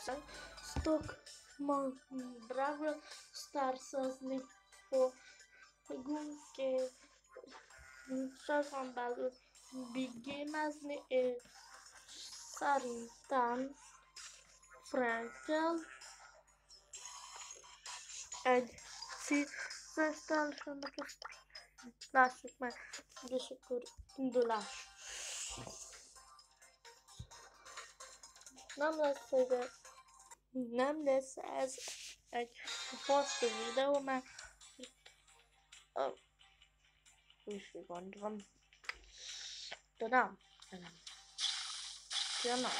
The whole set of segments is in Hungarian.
Sziasztok! Ma Brawl Stars-ozni fogunk, és sokan belül big gamezni, és szerintem Frankel egy szívesztel, és annak ezt lássuk meg, és akkor indulás. Nem lesz ez egy hosszú videó, mert is gond van. De nem. Ja, nem.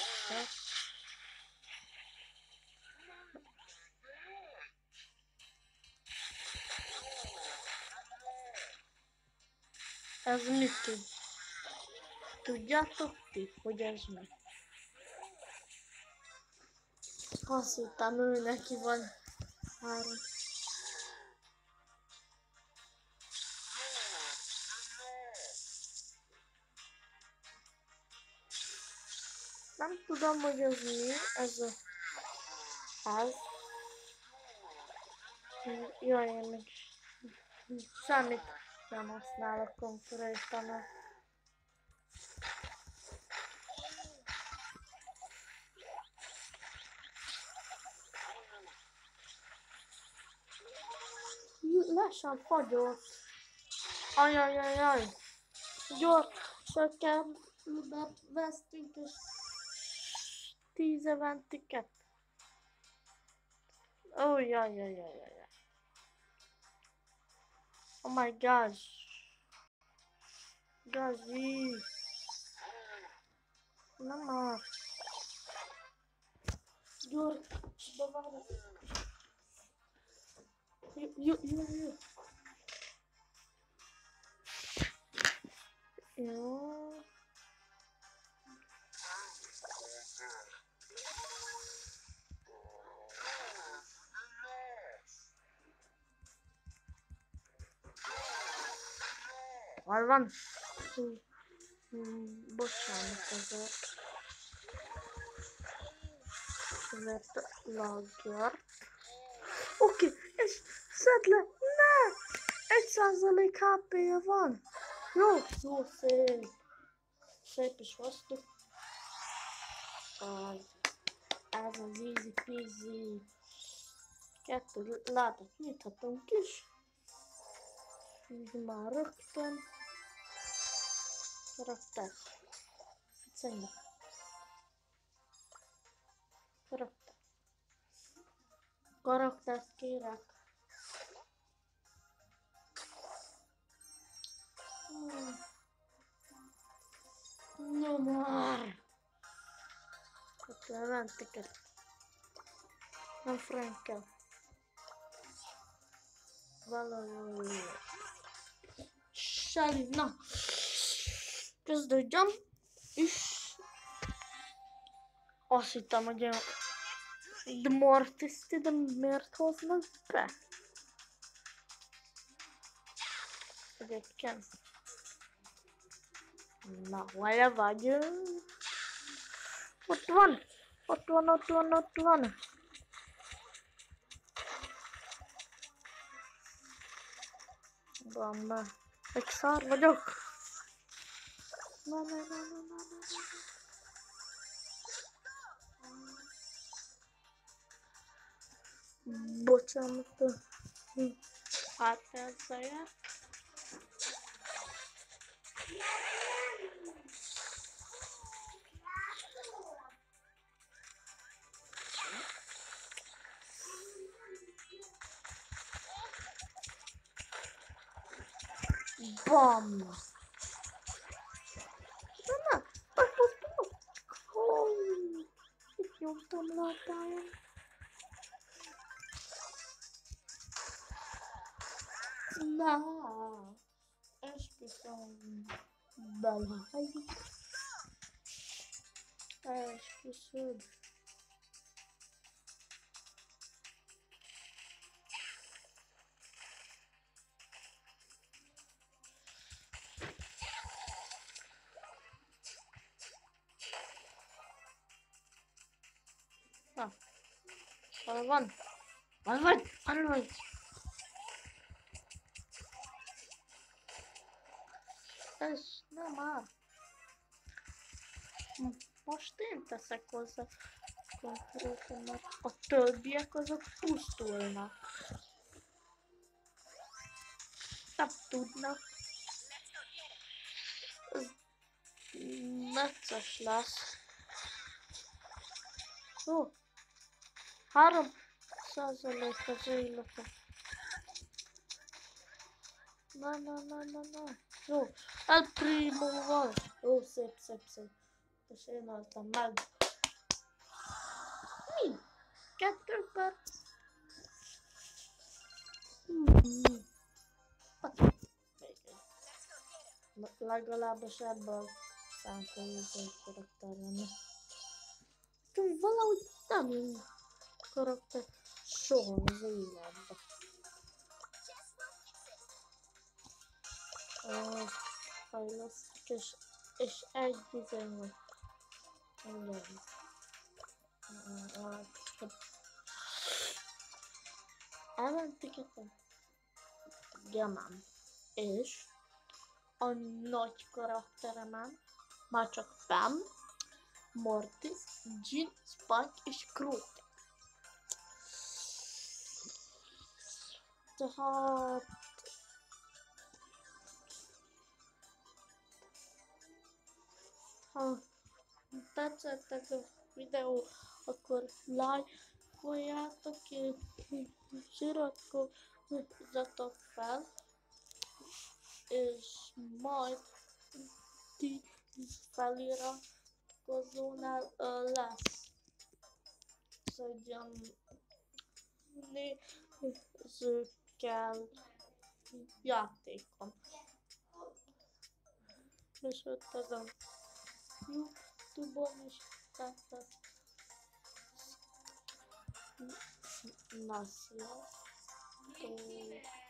Ez mit tud? Tudjátok ti, hogy ez mi? Azt hittem, ő neki van 3. Nem tudom, hogy ez mi, ez a ház. Jaj, én meg semmit nem használok konkrétan. Le sem fagyott. Ajajajaj. Gyorsan kell, mert vesztünk és 10 eventiket. Oh, jajajajajaj. Oh my gosh. Gazi. Nem már. Gyorsba van. Jó. Jó. Hol van? Bocsánat ezért lagjart. Oké, és szedd le! Ne! 1% HP-je van! Jó, szép! Szép is hoztuk. Ez az easy peasy. 2 ládat nyithatunk is. Így már rögtön. Karakter. Ficenye. Karaktert kérek. No már. Ott leventiket. Nem Frankel. Valahogy. Shelly, na. Kezdődjön. És azt hittem, hogy én The Mortis-t ide miért hoznak be? Egyébként. Na, hol vagy? Ott van. Bamba. Egy szar vagyok. Na. Bocsánat. Átfelszolják. Bam! Na, itt nyomtam le a pályán. Na, esküszöm belehagy. Esküszöm. Na. Hol van? Hol vagy? Hol vagy? Ez nem áll. Most én teszek hozzá konkrétan, mert a többiek azok pusztulnak. Nem tudnak. Ez necces lesz. Ó, 3% az élete. Na. Jó, El Primoval. Ó, szép. És én haltam meg. Mi? 2 perc? Még egy. Legalábbis ebből számoljuk egy karakter lenne. Valahogy nem jó karakter soha az életben. Fejlesztjük és egy bizony igen. Elmentik a gemám és a nagy karakteremen már csak Pam, Mortis, Jean, Spike és Groot. Tehát ha tetszettek a videó, akkor lájkoljátok és iratkozzatok fel, és majd 10 feliratkozónál lesz egy nézőkkel játékon. És ott azon YouTube-on is tettek. Na, sziasztok!